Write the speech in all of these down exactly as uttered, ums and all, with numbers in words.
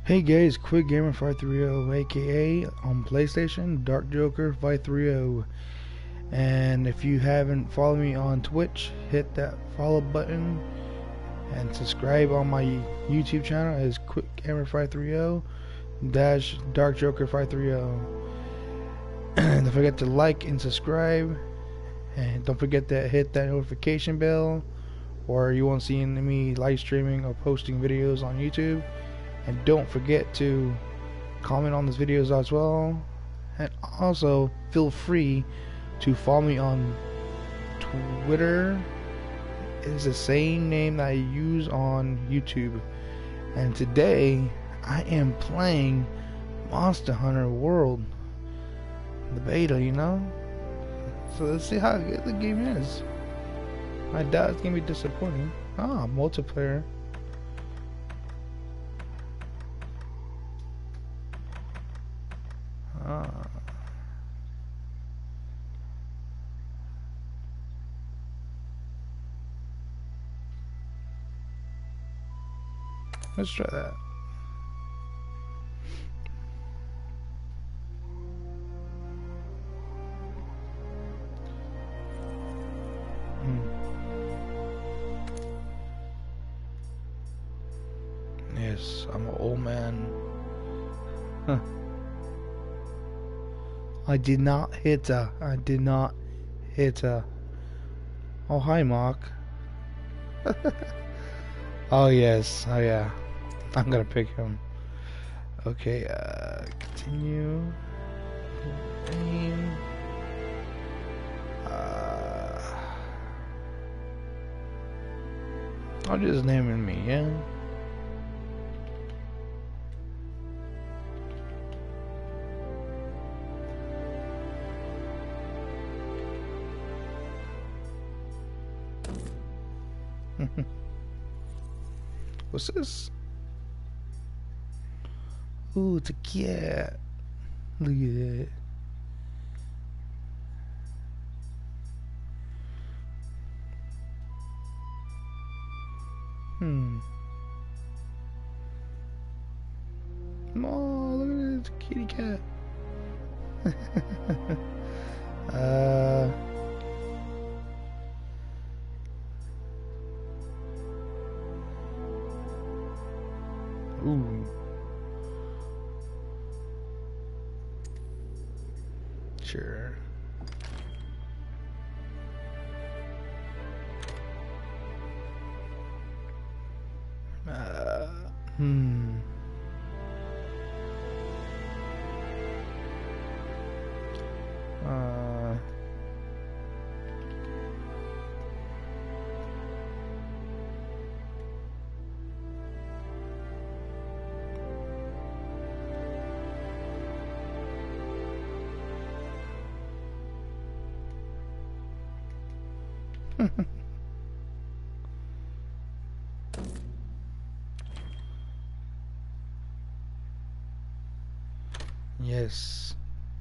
Hey guys, Quick Gamer five thirty, aka on PlayStation, Dark Joker five thirty. And if you haven't followed me on Twitch, hit that follow button and subscribe on my YouTube channel as Quick Gamer five thirty dash Dark Joker five thirty. And don't forget to like and subscribe, and don't forget to hit that notification bell, or you won't see me live streaming or posting videos on YouTube. And don't forget to comment on these videos as well. And also feel free to follow me on Twitter. It is the same name that I use on YouTube. And today I am playing Monster Hunter World, the beta, you know. So let's see how good the game is. I doubt it's gonna be disappointing. Ah, multiplayer. Ah. Let's try that. Hmm. Yes, I'm an old man. Huh. I did not hit her. I did not hit her. Oh, hi, Mark. Oh, yes. Oh, yeah. I'm gonna pick him. Okay, uh, continue. Name. Uh, I'll just name him me, yeah? What's this? Ooh, it's a cat. Look at that. Hmm. Oh, look at this kitty cat. uh. Ooh. Sure. Uh, hmm. Uh. Yes.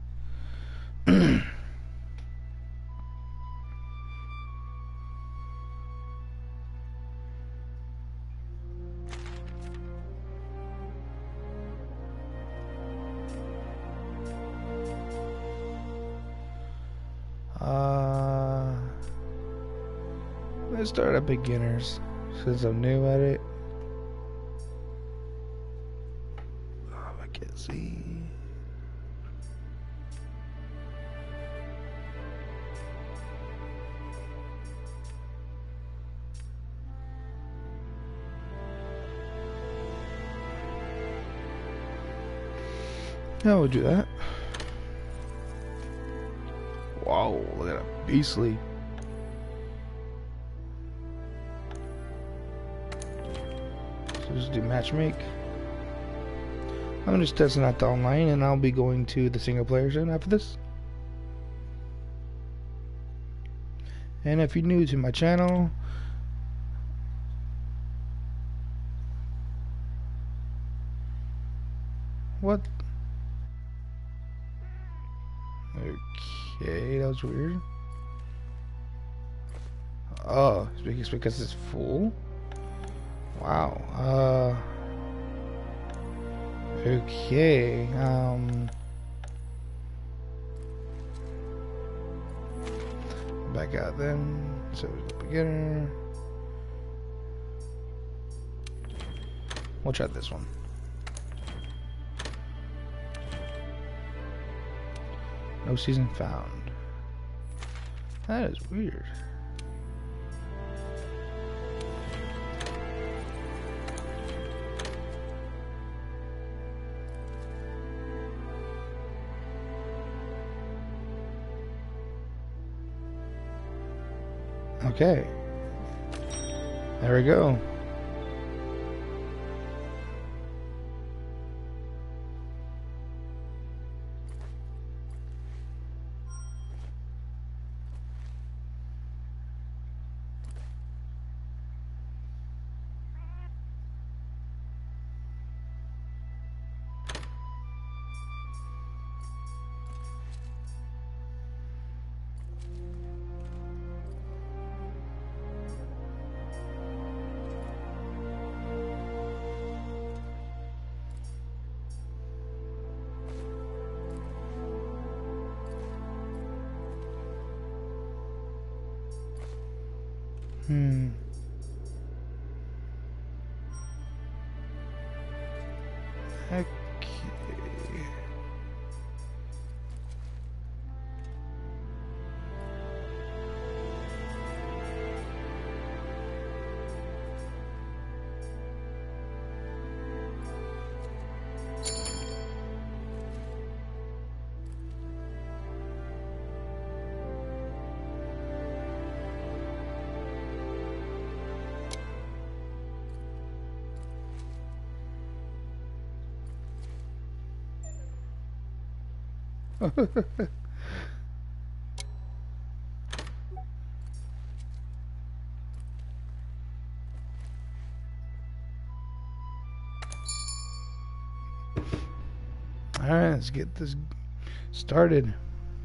uh, let's start at beginners since I'm new at it. Oh, I can't see. Yeah, we'll do that. Wow, look at that beastly. So just do matchmake. I'm just testing out the online, and I'll be going to the single player soon after this. And if you're new to my channel, what? Okay, that was weird. Oh, it's because it's full. Wow. Uh. Okay, um... back out then. So the beginner. We'll try this one. No season found. That is weird. Okay. There we go. Hmm. Okay. Alright, let's get this started.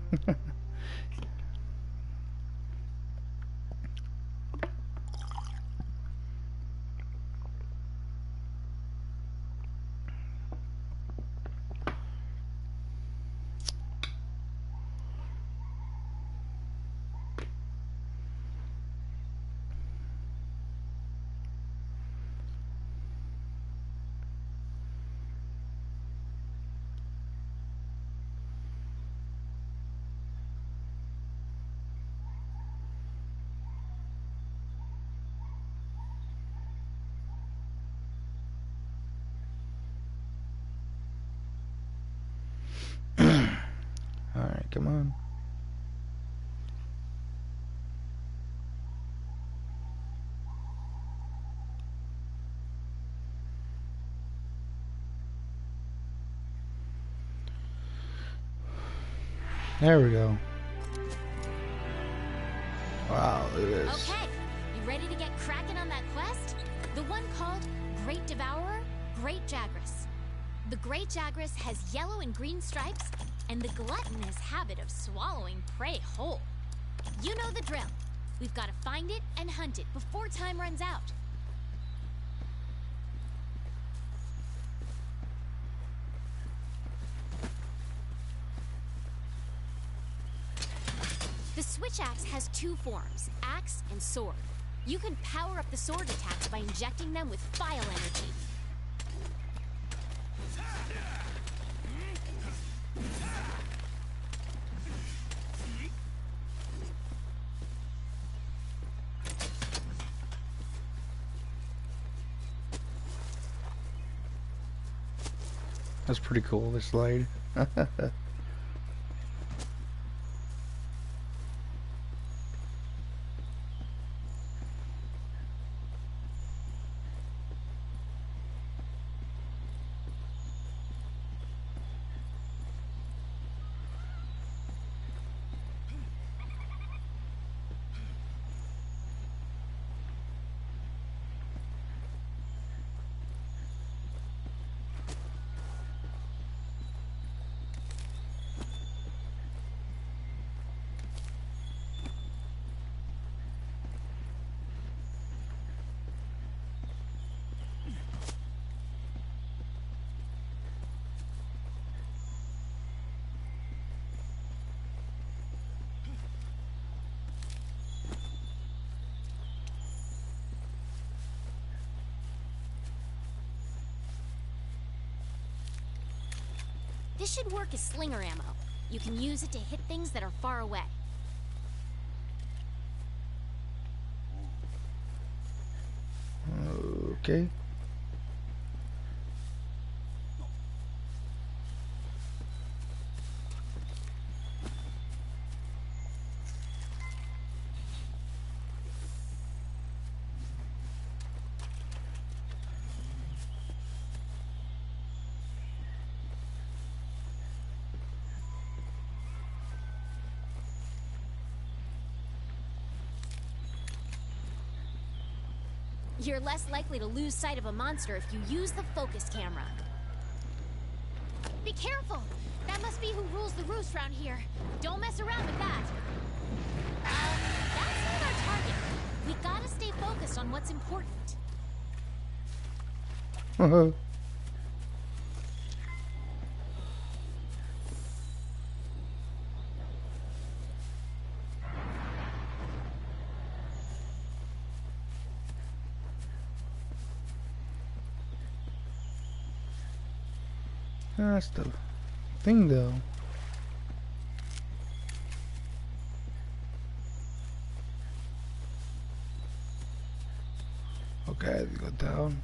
Alright, come on. There we go. Wow, look at this. Okay, you ready to get cracking on that quest? The one called Great Devourer, Great Jagras. The Great Jagras has yellow and green stripes and the gluttonous habit of swallowing prey whole. You know the drill. We've got to find it and hunt it before time runs out. The switch axe has two forms, axe and sword. You can power up the sword attacks by injecting them with file energy. That's pretty cool, this slide. This should work as slinger ammo. You can use it to hit things that are far away. Okay. You're less likely to lose sight of a monster if you use the focus camera. Be careful! That must be who rules the roost around here. Don't mess around with that. Um, that's not our target. We gotta stay focused on what's important. Uh-huh. That's the thing, though. Okay, let's go down.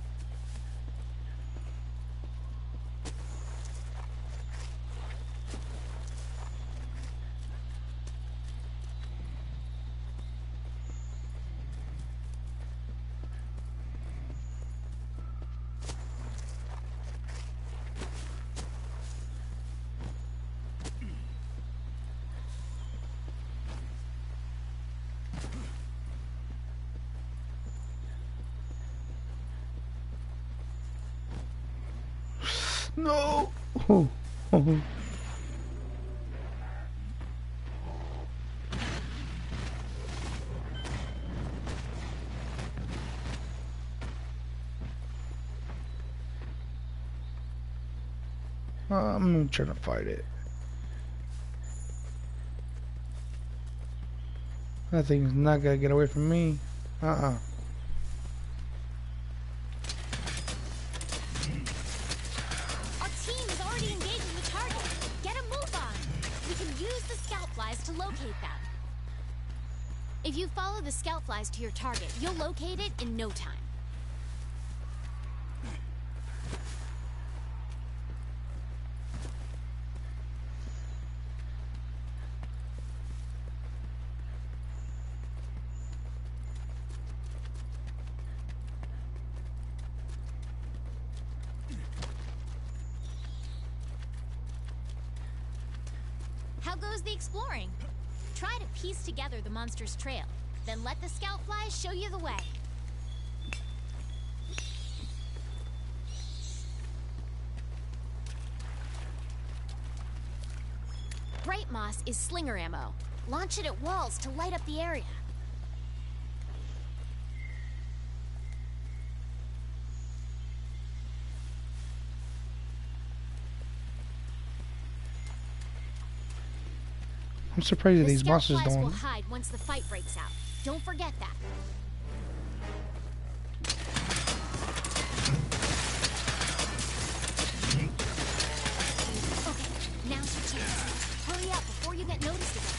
No! Oh, oh. I'm trying to fight it. That thing's not gonna get away from me. Uh-uh. To locate them. If you follow the scout flies to your target, you'll locate it in no time. How goes the exploring? Try to piece together the monster's trail, then let the scout flies show you the way. Bright moss is slinger ammo. Launch it at walls to light up the area. I'm surprised that The these scout monsters flies don't. will hide once the fight breaks out. Don't forget that. Okay, now's your chance. Hurry up before you get noticed again.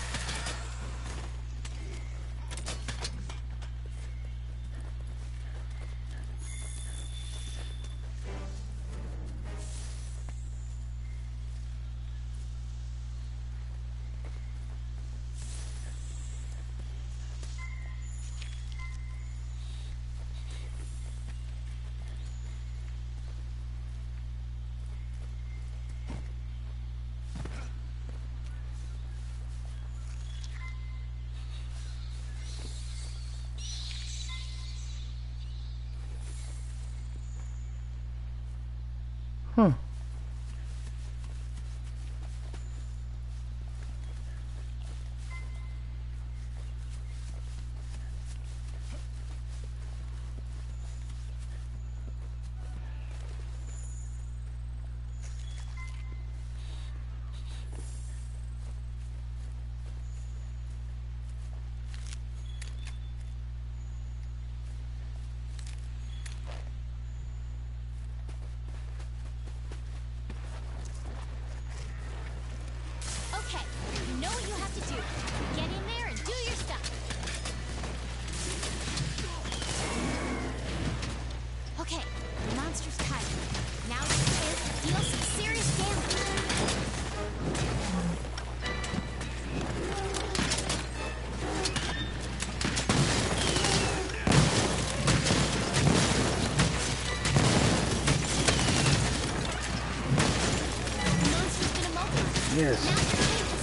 Huh. Yes.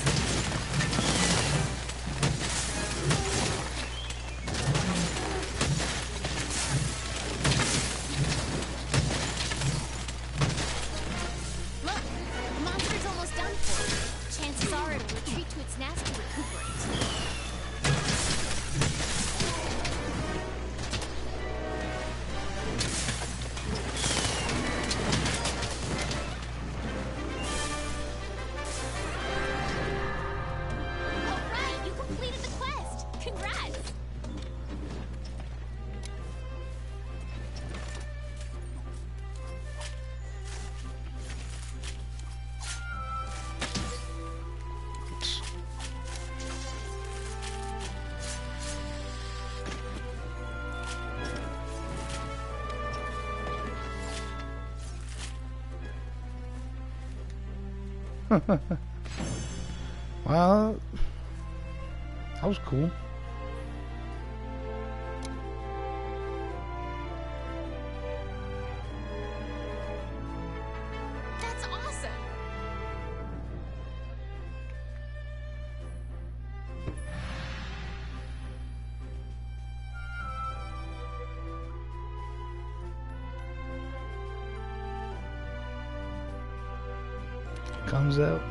Look, the monster's almost done for. Chances are it'll retreat to its nest to recuperate. Alright, you completed the quest! Congrats! Well, that was cool. That's awesome! Comes out.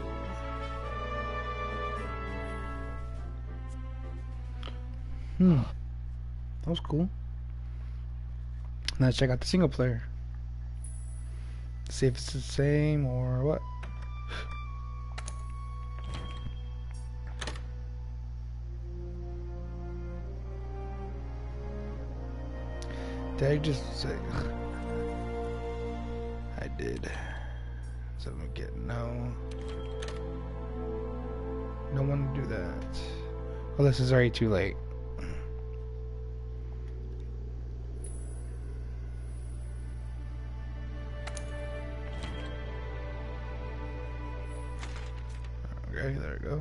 Hmm. That was cool. Now check out the single player. See if it's the same or what. Did I just say? I did. So we get no. No one to do that. Well, this is already too late. Okay, there we go.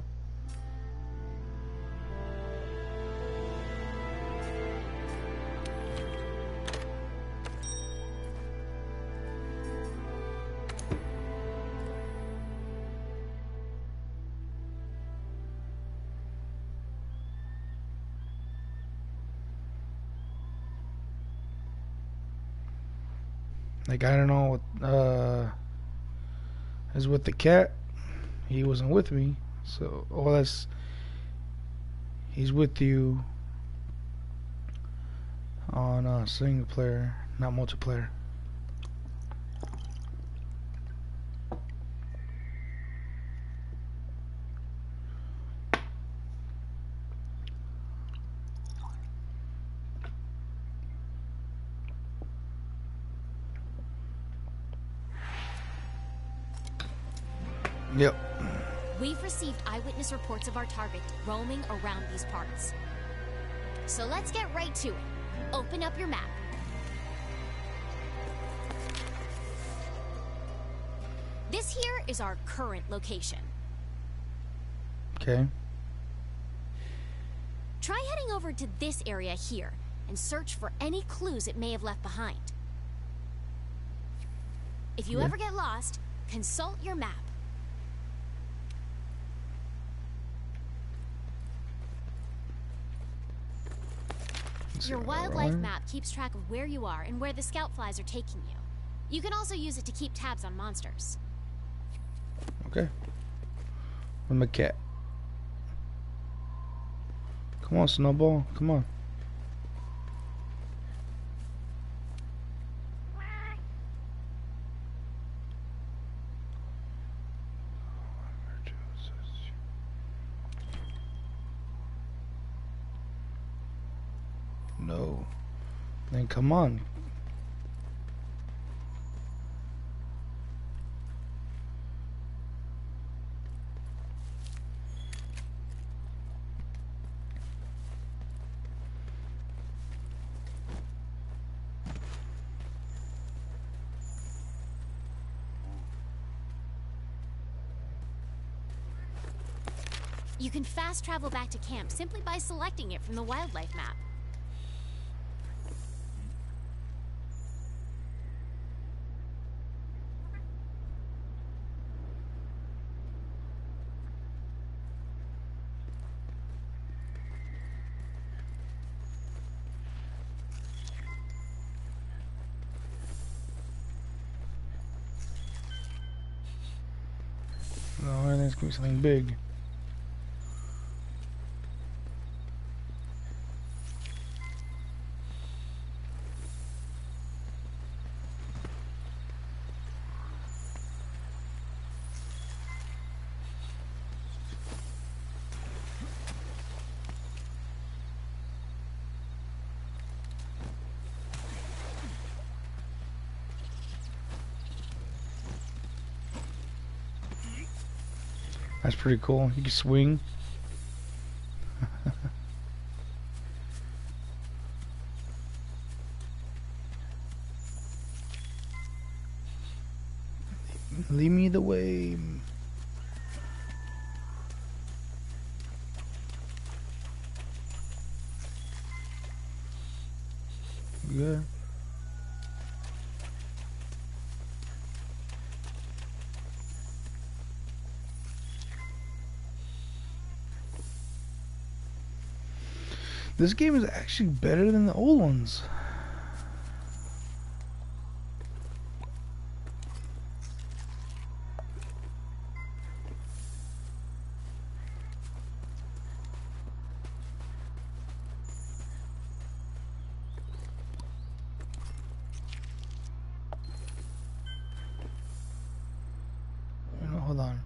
Like, I don't know what uh is with the cat. He wasn't with me, so all that's he's with you on uh, single player, not multiplayer. Yep. We've received eyewitness reports of our target roaming around these parts. So let's get right to it. Open up your map. This here is our current location. Okay. Try heading over to this area here and search for any clues it may have left behind. If you Yeah. ever get lost, consult your map. Your wildlife map keeps track of where you are and where the scout flies are taking you. You can also use it to keep tabs on monsters. Okay. With my cat. Come on, Snowball. Come on. No. Then come on. You can fast travel back to camp simply by selecting it from the wildlife map. Oh, I think it's gonna be something big. That's pretty cool. You can swing. Lead me the way. Good. This game is actually better than the old ones. No, hold on.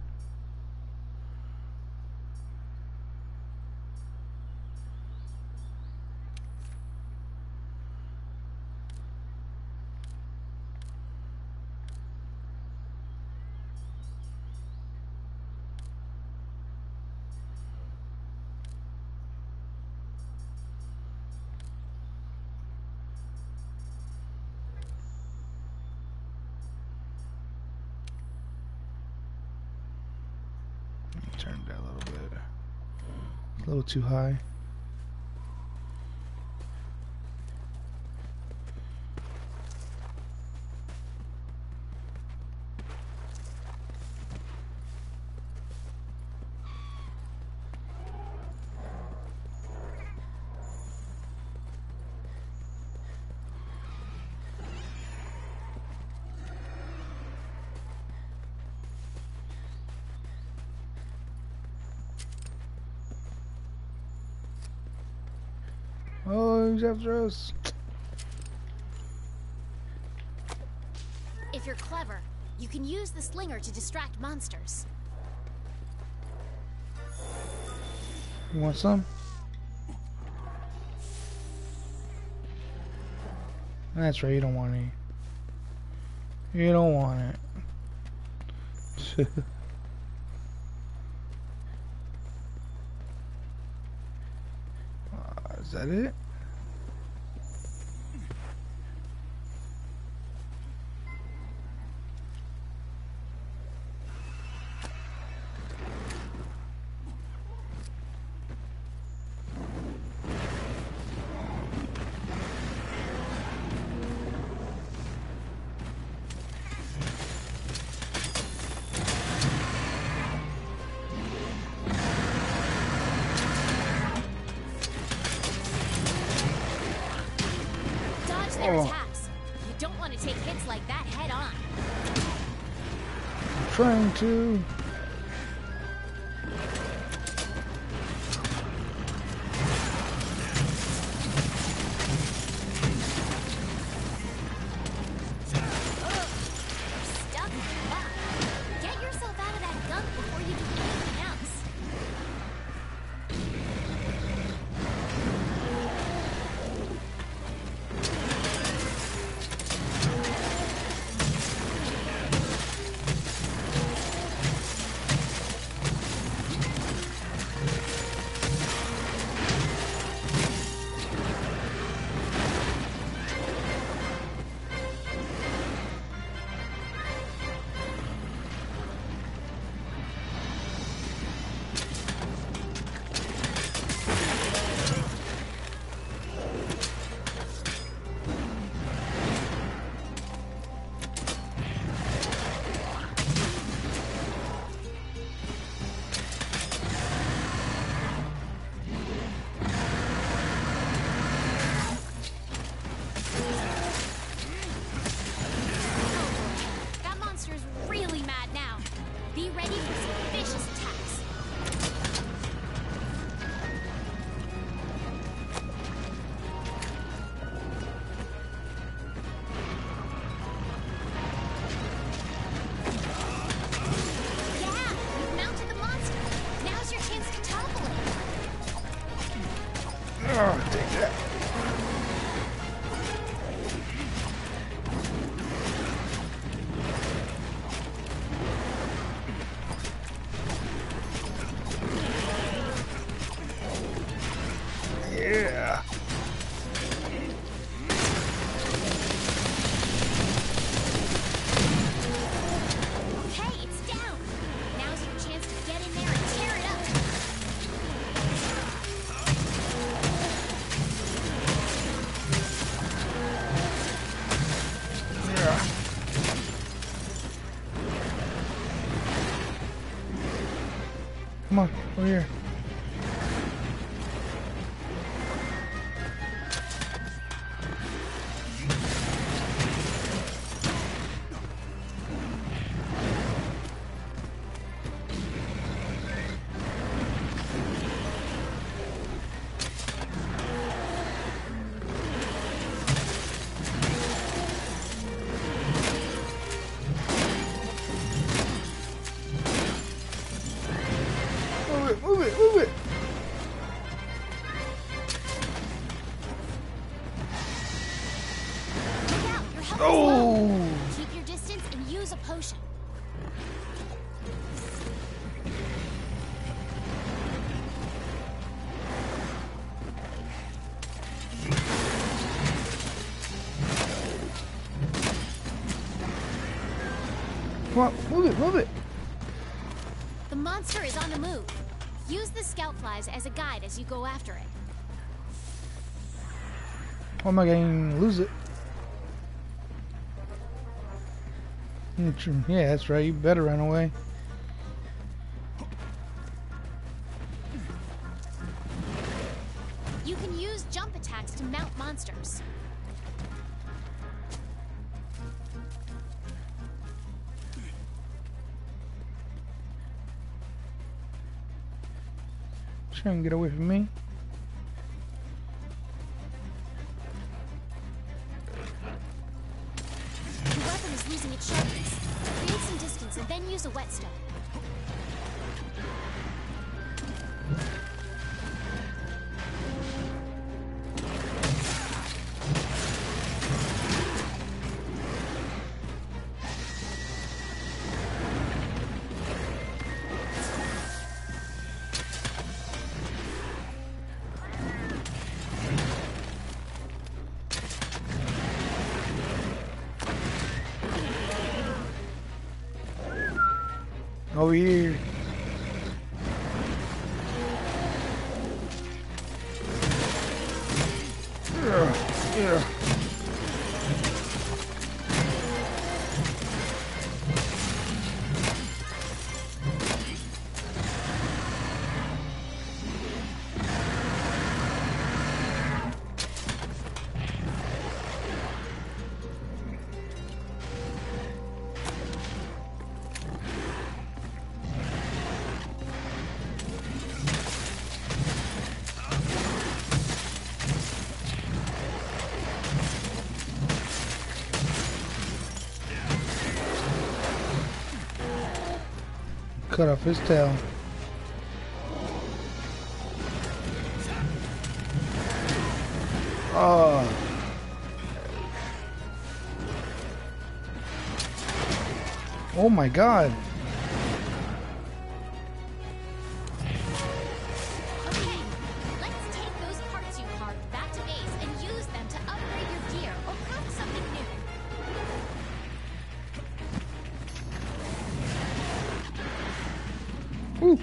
Turn it down a little bit. A little too high. Oh, he's after us. If you're clever, you can use the slinger to distract monsters. You want some? That's right, you don't want any. You don't want it. uh, is that it? Their attacks. You don't want to take hits like that head on. I'm trying to. Stuck? Wow. Get yourself out of that gunk before you do anything else. Come on, over here. Move it, move it. Look out, your health is Oh! low. Keep your distance and use a potion. Come on, move it, move it. The monster is on the move. Use the scout flies as a guide as you go after it. Oh, am I going to lose it? Yeah, that's right. You better run away. You can use jump attacks to mount monsters. Try and get away from me. The weapon is losing its sharpness. Create some distance and then use a whetstone. Over here. Yeah, yeah. Cut off his tail. Oh. Oh my God. Okay, let's take those parts you carved back to base and use them to upgrade your gear or craft something new. Ooh.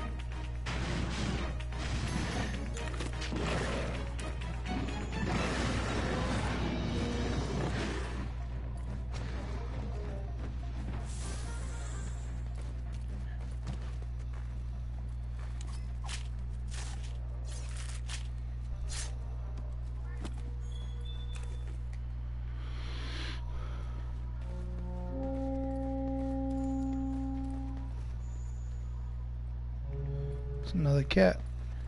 It's another cat.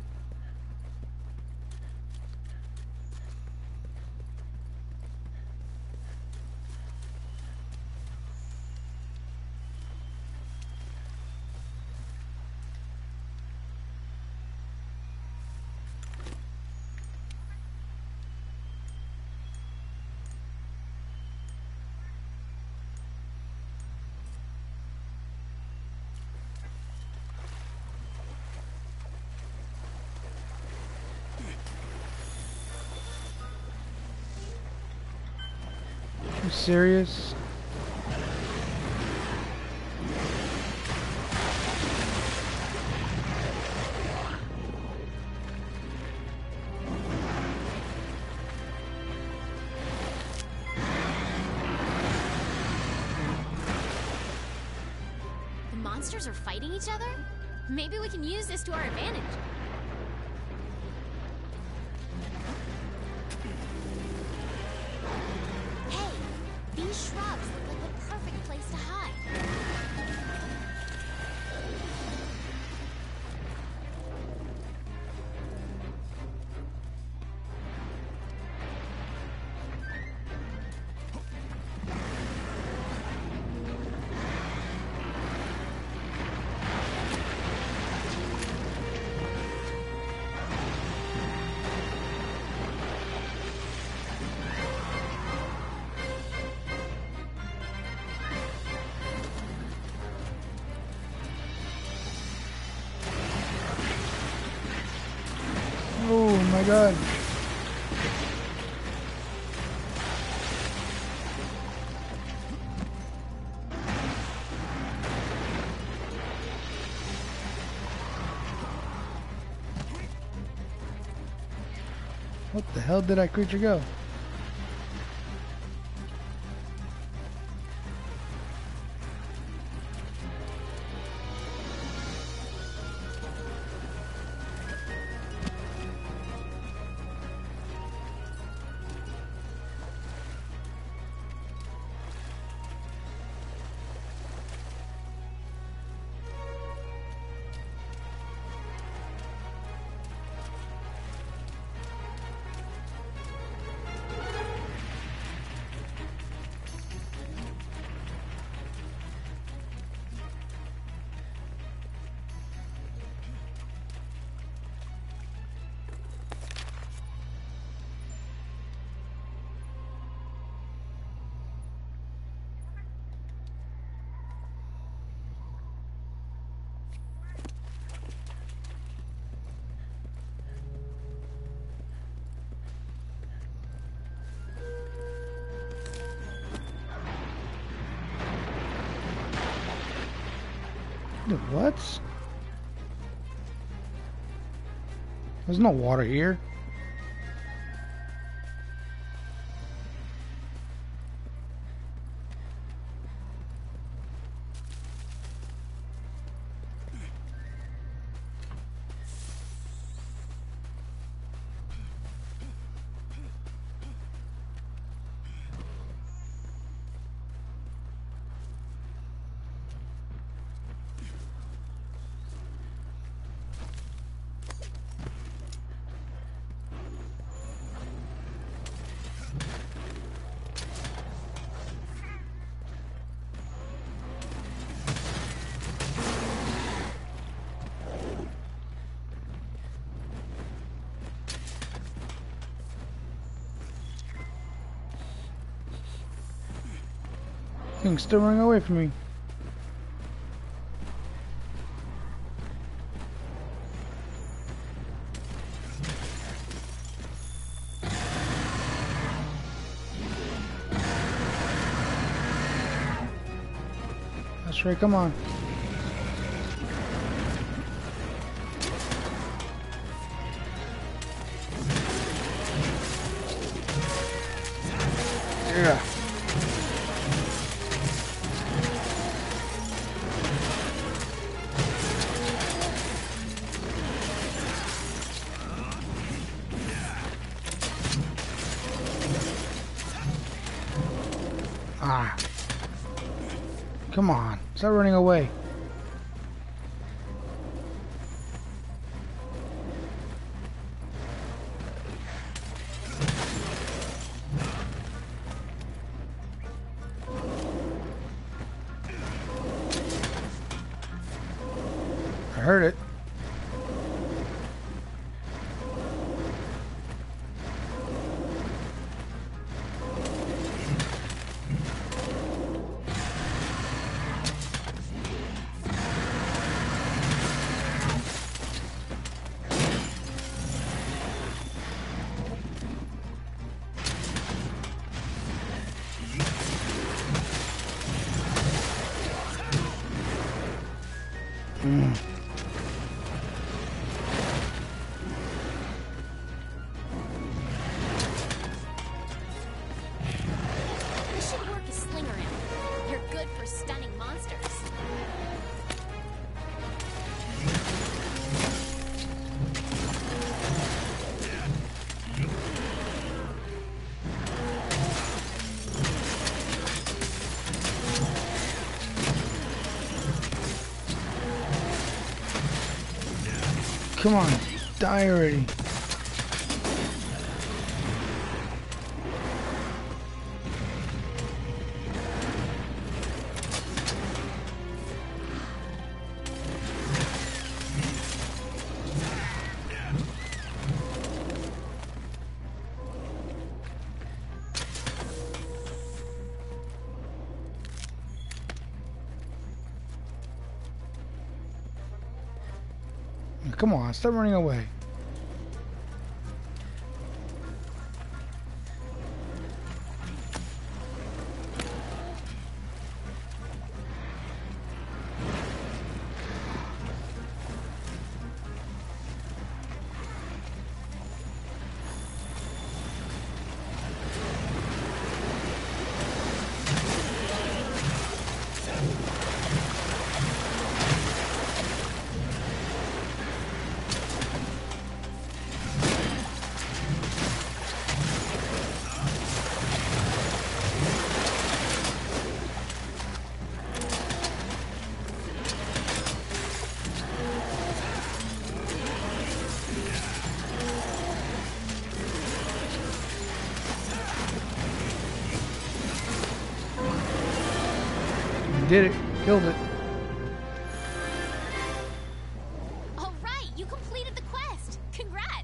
You serious? The monsters are fighting each other? Maybe we can use this to our advantage. Hey, these shrubs look like the perfect place to hide. Oh my god. What the hell did that creature go? What? There's no water here. Thing's still running away from me. That's right, come on. Yeah. Ah. Come on. Stop running away. I heard it. Mm. You should work a sling around. You're good for stunning monsters. Come on, die already. Come on, stop running away. Did it. Killed it. All right, you completed the quest. Congrats.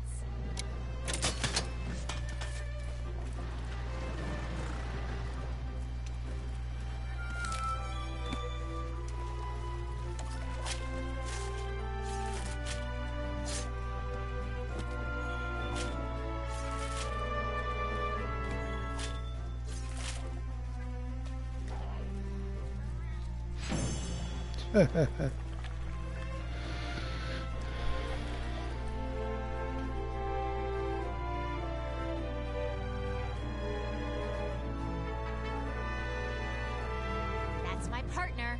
That's my partner.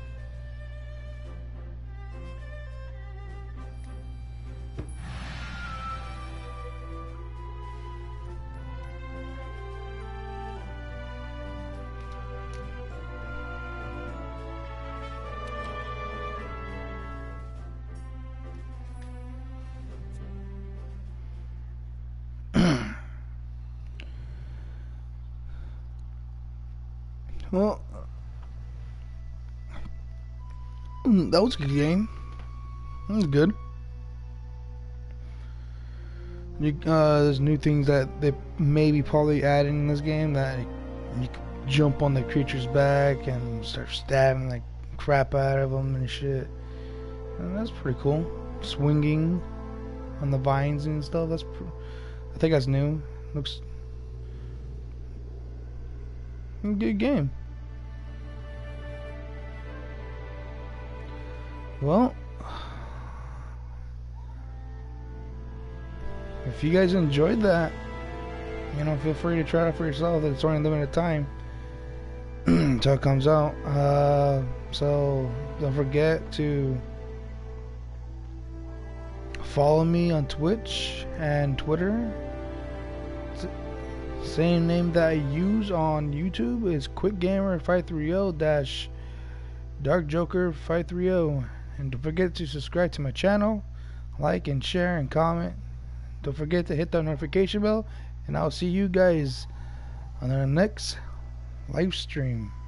Well, that was a good game. That was good. You, uh, there's new things that they maybe probably adding in this game, that you can jump on the creature's back and start stabbing like crap out of them and shit. And that's pretty cool. Swinging on the vines and stuff. That's, pr I think that's new. Looks a good game. Well, if you guys enjoyed that, you know, feel free to try it out for yourself. It's only limited time until it comes out. Uh, so don't forget to follow me on Twitch and Twitter. Same name that I use on YouTube is QuickGamer five three zero dash Dark Joker five three zero. And don't forget to subscribe to my channel, like and share and comment. Don't forget to hit the notification bell, and I'll see you guys on the next live stream.